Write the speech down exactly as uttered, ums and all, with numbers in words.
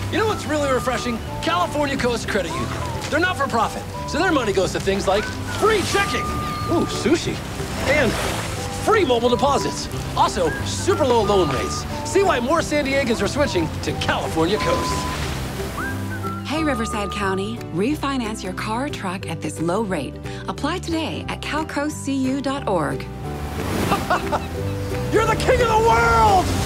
You know what's really refreshing? California Coast Credit Union. They're not for profit, so their money goes to things like free checking, ooh, sushi, and free mobile deposits. Also, super low loan rates. See why more San Diegans are switching to California Coast. Hey, Riverside County, refinance your car or truck at this low rate. Apply today at cal coast c u dot org. You're the king of the world!